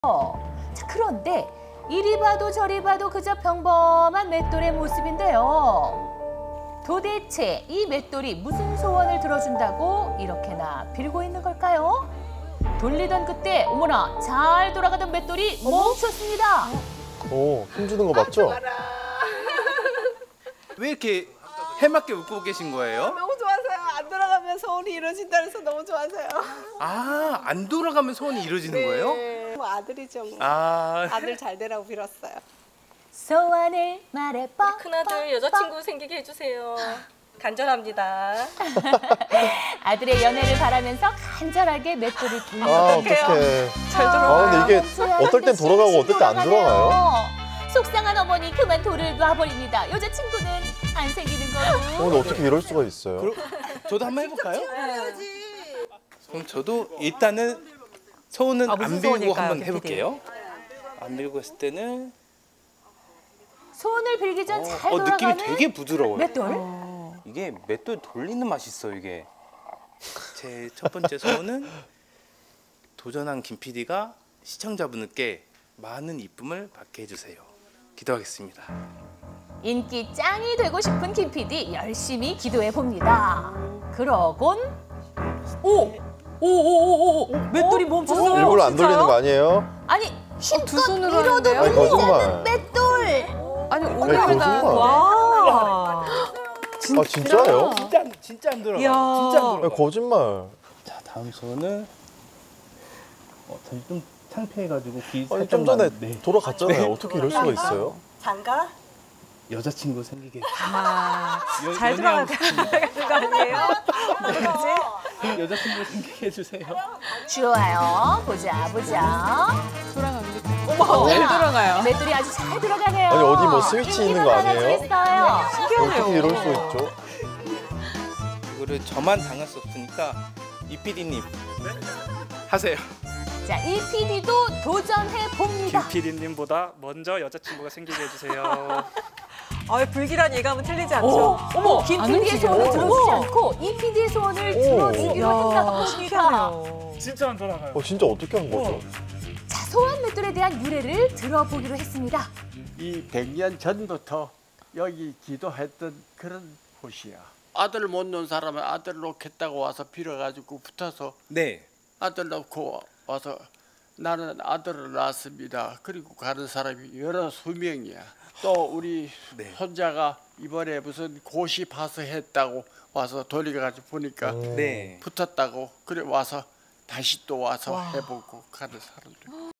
자, 그런데 이리 봐도 저리 봐도 그저 평범한 맷돌의 모습인데요. 도대체 이 맷돌이 무슨 소원을 들어준다고 이렇게나 빌고 있는 걸까요? 돌리던 그때 어머나 잘 돌아가던 맷돌이 멈췄습니다. 오, 힘주는 거 맞죠? 왜 이렇게 해맑게 웃고 계신 거예요? 너무 좋아서요. 안 돌아가면 소원이 이루어진다 해서 너무 좋아서요. 아, 안 돌아가면 소원이 이루어지는 거예요? 네. 뭐 아들이죠. 뭐. 아, 아들 잘 되라고 빌었어요. 소원을 말해봐. 큰아들 여자친구 생기게 해주세요. 간절합니다. 아들의 연애를 바라면서 간절하게 맷돌을 아, 돌려볼게요. 어떡해. 잘 아, 돌아가요. 근데 이게 어떨 땐 돌아가고 어떨 때 안 돌아가요? 속상한 어머니 그만 돌을 놔버립니다. 여자친구는 안 생기는 거로. 오늘 어떻게 이럴 수가 있어요? 그럼 저도 한번 해볼까요? 그럼 저도 일단은 소원은 안 빌고 소원일까요, 한번 PPD? 해볼게요. 안 빌고 했을 때는 소원을 빌기 전 잘 느낌이 돌아가는 되게 부드러워요. 맷돌. 이게 맷돌 돌리는 맛이 있어 이게. 제 첫 번째 소원은 도전한 김 PD가 시청자분들께 많은 이쁨을 받게 해주세요. 기도하겠습니다. 인기 짱이 되고 싶은 김 PD 열심히 기도해 봅니다. 그러곤 오, 맷돌이 멈췄어요. 일부러 안 돌리는 거 아니에요? 아니 힘껏 두 손으로 밀어도 하는데요? 아니, 밀리지 않는 거짓말. 맷돌. 아니 아니, 오늘다. 거짓말. 와. 아, 진짜예요? 진짜 안 돌아가. 이야. 진짜 안 아니, 돌아가. 거짓말. 자, 다음 소원은 좀 창피해가지고 귀 아니, 살짝 좀 전에 네. 돌아갔잖아요. 어떻게 이럴 수가 있어요? 장가? 여자친구 생기게. 잘 연애하고 돌아가는 거 아니에요? 싶은데 여자친구 생기게 해주세요. 좋아요. 보자. 어머, 잘 돌아가요. 맷돌이 아주 잘 들어가네요. 아니, 어디 뭐 스위치 있는 거 아니에요? 달라지겠어요. 어떻게 이럴 수 있죠? 이거를 저만 당할 수 없으니까 이 PD님 하세요. 자, 이 PD도 도전해 봅니다. PD님보다 먼저 여자친구가 생기게 해주세요. 불길한 예감은 틀리지 않죠? 어머, 김 PD의 소원을 들어주지 않고 이 PD의 소원을 들어주기로 한다고 합니다. 진짜 안 돌아가요. 진짜 어떻게 한 거죠? 자, 소원 맷돌에 대한 유래를 들어보기로 했습니다. 이 100년 전부터 여기 기도했던 그런 곳이야. 아들 못 낳은 사람은 아들 놓겠다고 와서 빌어가지고 붙어서 네. 아들 낳고 와서 나는 아들을 낳았습니다. 그리고 가는 사람이 여러 수명이야. 또 우리 네. 손자가 이번에 무슨 고시 파스했다고 와서 돌려가지고 보니까 네. 붙었다고 그래 와서 다시 또 와서 해보고 가는 사람들.